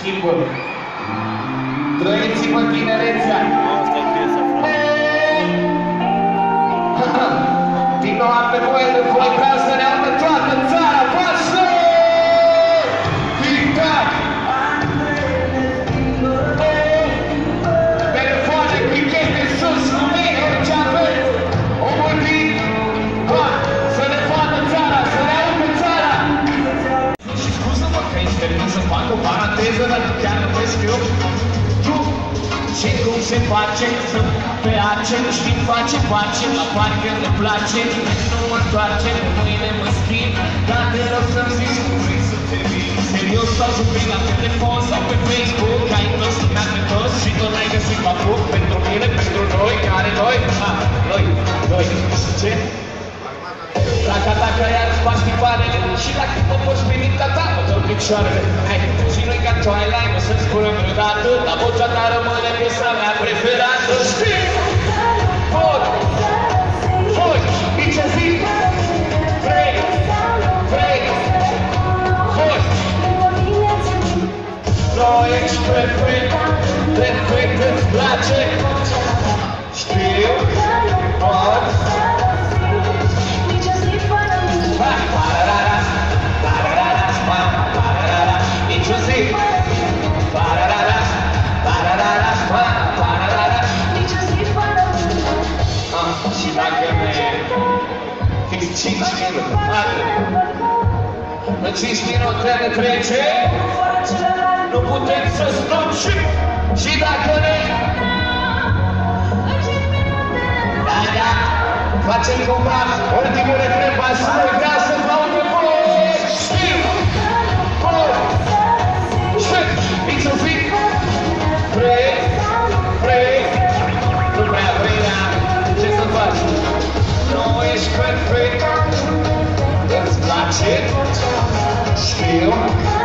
schimbă. Trăiți-vă tinerețea. Din nou am nevoie de voi, vreau să ne audă toată țara voastră! Tic-tac! Telefoane, clichete sus, cu mine, orice aveți! O vorbim! Să ne vadă țara, să ne audă țara! Și scuză-mă că îi permit să fac o paranteză, dar chiar nu vezi că eu... Și cum se face să pe ace, nu știm face, la parcă ne place, nu mă întoarce, mâine mă schimb, dar te rog să-mi zici cum vrei să te vii. Serios sau jucăi la telefon sau pe Facebook, ai toți lumea pe toți și tot n-ai găsit papuc pentru mine, pentru noi, care noi? Noi, și ce? Dacă iar spați tiparele și dacă mă poți primi tata, mă dă picioarele. Hai, și noi ca Twilight, o să-ți spunem vreodată, dar vocea ta rămâne piesa mea preferată. Știi? Voi, nici zi, vrei, voi. Nu ești perfect, îți place. Știu, pot. Și dacă ne fix 5 minute, în 5 minute ne trece, nu putem să stăm și dacă ne... Da, facem cumva ultimul refren, basului, vrea să vă audă voi, știu, voi, nici un pic, vrei, nu prea vrei, ce să faci? Nu ești perfect, îți place, știu,